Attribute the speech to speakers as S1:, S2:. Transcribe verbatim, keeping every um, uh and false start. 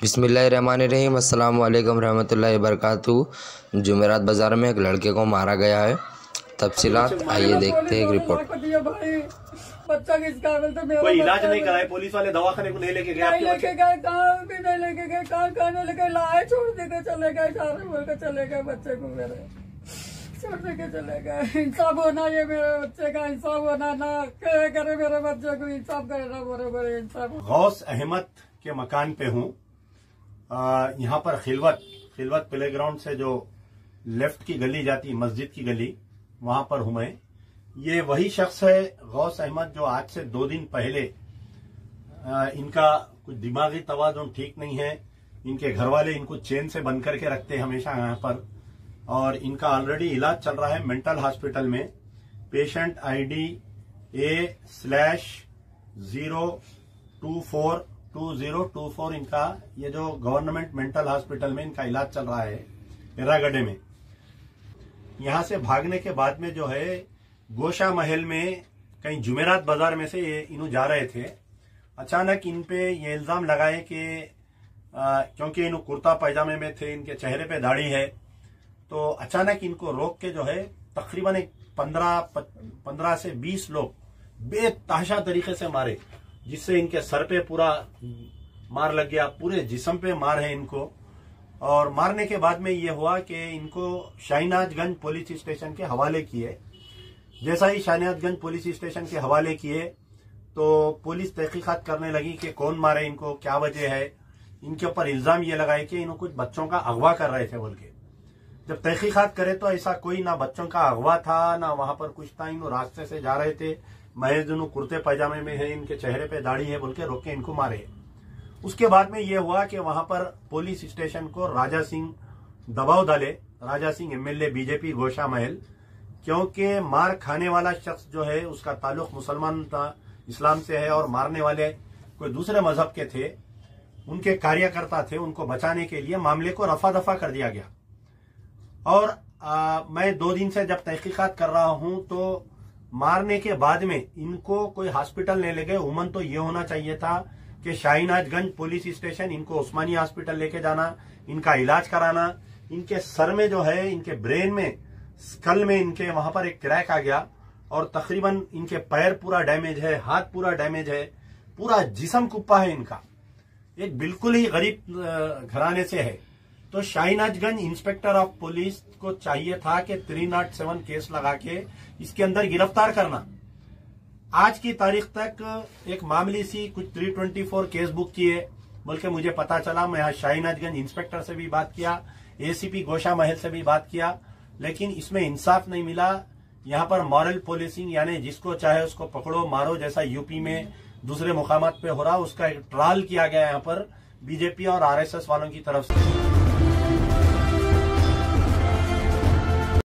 S1: बिस्मिल्लाहिर्रहमानिर्रहीम अस्सलाम वालेकुम रहमतुल्लाहि वबरकातुहू। जुमेरात बाज़ार में एक लड़के को मारा गया है। तफसीलात आइए देखते हैं एक रिपोर्ट।
S2: बच्चा किस काबिल तो मेरा
S3: कोई इलाज नहीं कराए, पुलिस वाले दवाखाने को नहीं लेके गए,
S2: नहीं लेके गए, कहाँ भी नहीं लेके गए, कहाँ कहाँ नहीं लेके लाए, छोड़ दे के चले गए, सारे बोल के चले गए, बच्चे को मेरे छोड़ दे के चले गए। इंसाफ होना, ये मेरे बच्चे का इंसाफ होना, ना करे करे मेरे बच्चे को इंसाफ करे ना बड़े बड़े इंसाफ।
S3: गौस अहमद के मकान पे हूँ, यहाँ पर खिलवत खिलवत प्लेग्राउंड से जो लेफ्ट की गली जाती, मस्जिद की गली, वहां पर हूं मैं। ये वही शख्स है गौस अहमद जो आज से दो दिन पहले आ, इनका कुछ दिमागी तवाज़ुन ठीक नहीं है। इनके घर वाले इनको चेन से बंद करके रखते हैं हमेशा यहाँ पर, और इनका ऑलरेडी इलाज चल रहा है मेंटल हॉस्पिटल में। Patient ID A slash zero two four two zero two four इनका, ये जो गवर्नमेंट मेंटल हॉस्पिटल में इनका इलाज चल रहा है एरागड्डे में। यहां से भागने के बाद में जो है गोशा महल में कहीं जुमेरात बाजार में से ये इन्हों जा रहे थे। अचानक इन पे ये इल्जाम लगाए कि क्योंकि इन्हों कुर्ता पैजामे में थे, इनके चेहरे पे दाढ़ी है, तो अचानक इनको रोक के जो है तकरीबन एक पंद्रह पंद्रह से बीस लोग बेतहाशा तरीके से मारे, जिससे इनके सर पे पूरा मार लग गया, पूरे जिस्म पे मार है इनको। और मारने के बाद में ये हुआ कि इनको शाहीनाजगंज पुलिस स्टेशन के हवाले किए। जैसा ही शाहीनाजगंज पुलिस स्टेशन के हवाले किए तो पुलिस तहकीकात करने लगी कि कौन मारे इनको, क्या वजह है। इनके ऊपर इल्जाम ये लगाए कि इन्हों कुछ बच्चों का अगवा कर रहे थे बोल के। जब तहकीकात करे तो ऐसा कोई ना बच्चों का अगवा था, ना वहां पर कुछ था। इन्हों रास्ते से जा रहे थे, महज इन्हों कुर्ते पैजामे में है, इनके चेहरे पे दाढ़ी है बोल के रोक के इनको मारे। उसके बाद में ये हुआ कि वहां पर पुलिस स्टेशन को राजा सिंह दबाव डाले, राजा सिंह एमएलए बीजेपी गोशा महल, क्योंकि मार खाने वाला शख्स जो है उसका ताल्लुक मुसलमान था, इस्लाम से है, और मारने वाले कोई दूसरे मजहब के थे, उनके कार्यकर्ता थे। उनको बचाने के लिए मामले को रफा दफा कर दिया गया। और आ, मैं दो दिन से जब तहकीकात कर रहा हूं तो मारने के बाद में इनको कोई हॉस्पिटल नहीं ले गए। उमन तो ये होना चाहिए था कि शाहीनाजगंज पुलिस स्टेशन इनको उस्मानी हॉस्पिटल लेके जाना, इनका इलाज कराना। इनके सर में जो है, इनके ब्रेन में, स्कल में इनके वहां पर एक क्रैक आ गया, और तकरीबन इनके पैर पूरा डैमेज है, हाथ पूरा डैमेज है, पूरा जिस्म कुप्पा है इनका। एक बिल्कुल ही गरीब घराने से है। तो शाहीनाजगंज इंस्पेक्टर ऑफ पुलिस को चाहिए था कि तीन सौ सात केस लगा के इसके अंदर गिरफ्तार करना। आज की तारीख तक एक मामूली सी कुछ तीन सौ चौबीस केस बुक किए बोल के मुझे पता चला। मैं यहाँ शाहीनाजगंज इंस्पेक्टर से भी बात किया, एसीपी गोशा महल से भी बात किया, लेकिन इसमें इंसाफ नहीं मिला। यहाँ पर मॉरल पुलिसिंग, यानी जिसको चाहे उसको पकड़ो मारो, जैसा यूपी में दूसरे मुकामात पे हो रहा, उसका एक ट्रायल किया गया यहाँ पर बीजेपी और आरएसएस वालों की तरफ से।